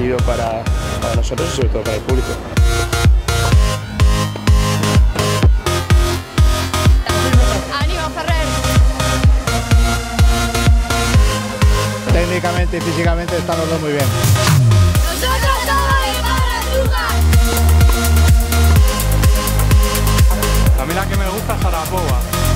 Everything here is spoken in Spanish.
decidido para nosotros y sobre todo para el público. ¡Ánimo, Ferrer! Técnicamente y físicamente están los dos muy bien. ¡Nosotros somos Ibarra! A mí la que me gusta es Sarapova.